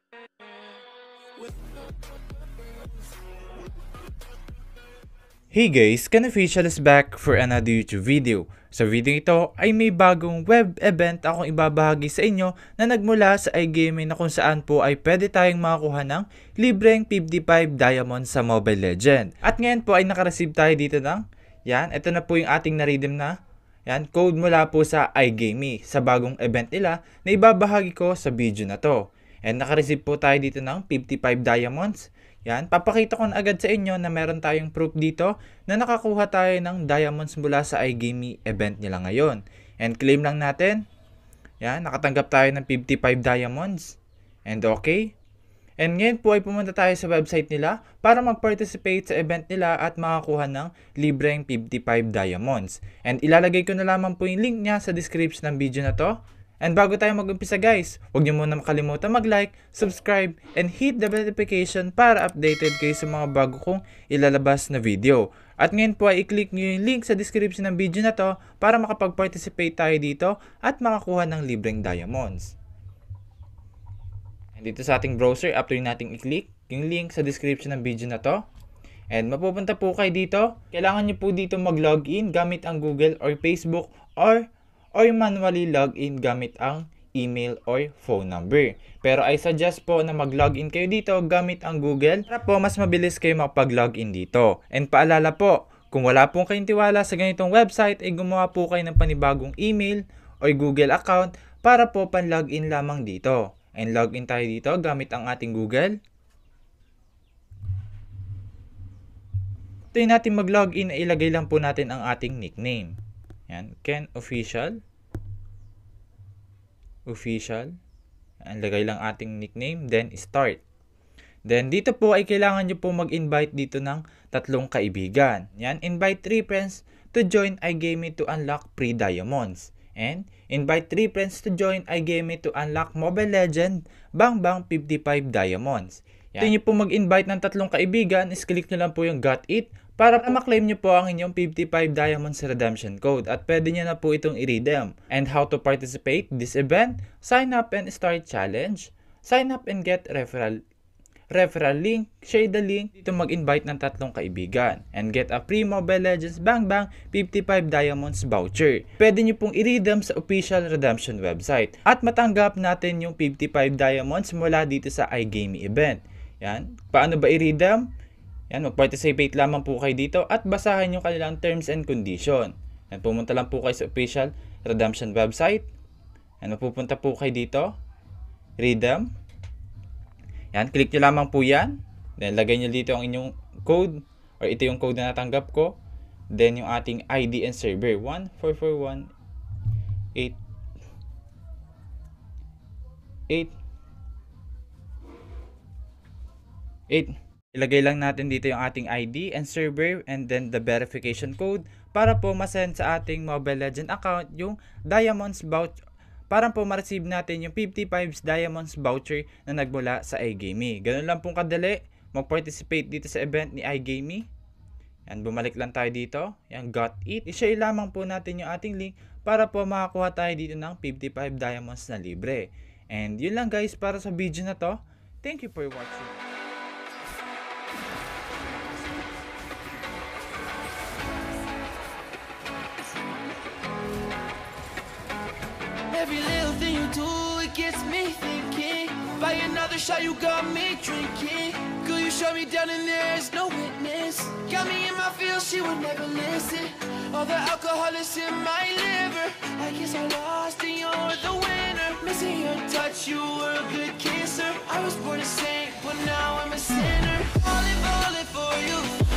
Hey guys, Can-Official is back for another YouTube video. Sa video ito ay may bagong web event akong ibabahagi sa inyo na nagmula sa iGaming na kung saan po ay pwede tayong makakuha ng libreng 55 diamonds sa Mobile Legends. At ngayon po ay nakareceive tayo dito ng, ito na po yung ating na-redeem na code mula po sa iGaming sa bagong event nila na ibabahagi ko sa video na to. And nakareceive po tayo dito ng 55 diamonds. Papakita ko na agad sa inyo na meron tayong proof dito na nakakuha tayo ng diamonds mula sa iGaming event nila ngayon. And claim lang natin. Nakatanggap tayo ng 55 diamonds. And okay. And ngayon po ay pumunta tayo sa website nila para mag-participate sa event nila at makakuha ng libreng 55 diamonds. And ilalagay ko na lamang po yung link niya sa description ng video na to. And bago tayo mag-umpisa guys, huwag niyo muna makalimutan mag-like, subscribe, and hit the notification para updated kayo sa mga bago kong ilalabas na video. At ngayon po ay i-click niyo yung link sa description ng video na to para makapag-participate tayo dito at makakuha ng libreng diamonds. And dito sa ating browser, after nating i-click yung link sa description ng video na to, and mapupunta po kayo dito, kailangan niyo po dito mag-login gamit ang Google or Facebook or manually login gamit ang email or phone number. Pero I suggest po na mag-login kayo dito gamit ang Google para po mas mabilis kayo makapag-login dito. And paalala po, kung wala pong kayong tiwala sa ganitong website, ay gumawa po kayo ng panibagong email or Google account para po pan-login lamang dito. And login tayo dito gamit ang ating Google. Ito yung natin mag-login, ilagay lang po natin ang ating nickname. Can-Official. Lagay lang ating nickname, then start. Then dito po ay kailangan nyo po mag-invite dito ng 3 kaibigan. Invite 3 friends to join iGaming to unlock free diamonds. And invite 3 friends to join iGaming to unlock Mobile Legends Bang Bang 55 diamonds. Ito nyo po mag-invite ng 3 kaibigan, is-click nyo lang po yung got it para maklaim nyo po ang inyong 55 diamonds redemption code at pwede nyo na po itong i-redeem. And how to participate this event? Sign up and start challenge. Sign up and get referral link. Share the link dito mag-invite ng 3 kaibigan and get a free Mobile Legends Bang Bang 55 diamonds voucher. Pwede nyo pong i-redeem sa official redemption website at matanggap natin yung 55 diamonds mula dito sa iGaming event. Paano ba i-redeem? Mag-participate lamang po kayo dito at basahin yung kanilang terms and condition. Pumunta lang po kayo sa official redemption website. Mapupunta po kayo dito. Redeem. Click nyo lamang po yan. Then lagay nyo dito ang inyong code or ito yung code na natanggap ko. Then yung ating ID and server 1441888. Ilagay lang natin dito yung ating ID and server and then the verification code para po masend sa ating Mobile Legends account yung diamonds voucher para po ma-receive natin yung 55 diamonds voucher na nagmula sa iGaming. Ganun lang pong kadali mag-participate dito sa event ni iGaming. Bumalik lang tayo dito. Got it. I-share lamang po natin yung ating link para po makakuha tayo dito ng 55 diamonds na libre. And yun lang guys para sa video na to. Thank you for watching. Every little thing you do, it gets me thinking. By another shot, you got me drinking. Girl, you shut me down and there's no witness. Got me in my feels, she would never listen. All the alcohol is in my liver. I guess I lost and you're the winner. Missing your touch, you were a good kisser. I was born a saint, but now I'm a sinner. Falling for you.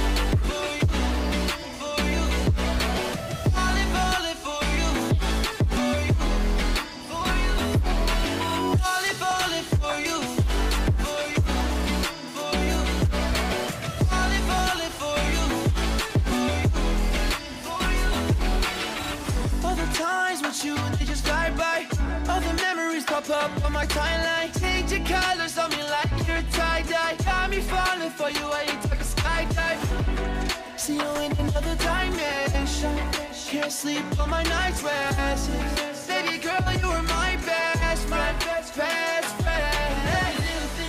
Up on my timeline, change your colors on me like you're tie-dye. Got me falling for you, I ain't talking skydive. See you in another dimension. Can't sleep on my night's rest. Baby girl, you were my best friend. Little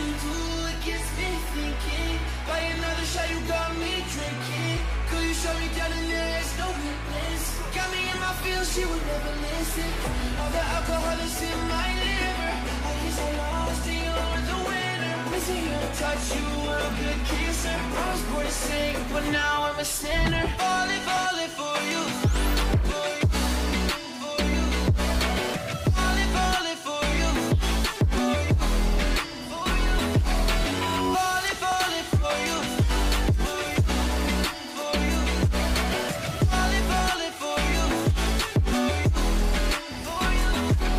touch, you were a good kisser. I was born to sing, but now I'm a sinner. Falling, falling for you. For you, for you. Falling, falling for you. For you, for you. Falling, falling for you. For you, for you. Falling, falling for you. For you, for you.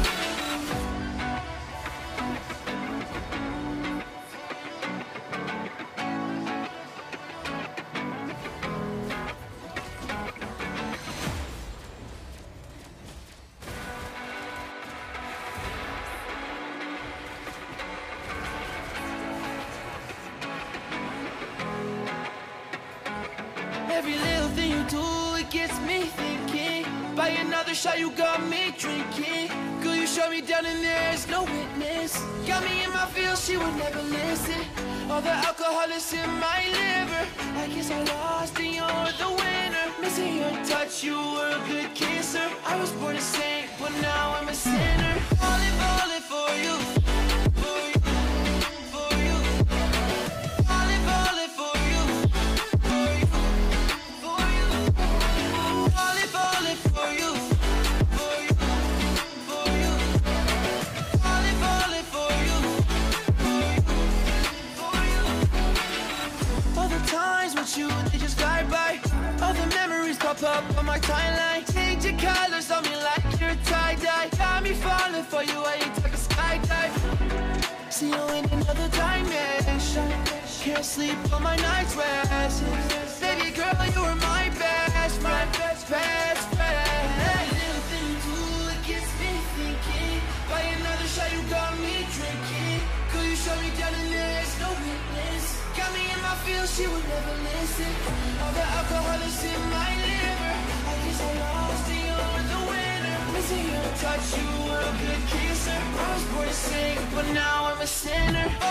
Every little thing you do, it gets me thinking. By another shot, you got me drinking. Girl, you shut me down and there's no witness. Got me in my feels, she would never listen. All the alcohol is in my liver. I guess I lost and you're the winner. Missing your touch, you were a good kisser. I was born to sing, but now I'm a sinner. Falling, falling for you. For you, for you. Falling, falling for you. For you, for you. Falling, falling for you. For you, for you. Falling, falling for you. For you, for you. All the times with you, they just glide by. All the memories pop up on my timeline. Change your colors on me like you're tie-dye. Got me falling for you, I ain't talking skydive. See you in another dimension. Can't sleep on my night's rest. Baby girl, you were my best friend, best friend. Every little thing you do, it gets me thinking. By another shot, you got me drinking. Girl, you shut me down and there's no witness. Got me in my feels, she would never listen. All the alcohol is in my liver. I guess I lost and you're the winner. Missing your touch, you were a good kisser. I was born to sing, but now I'm a sinner.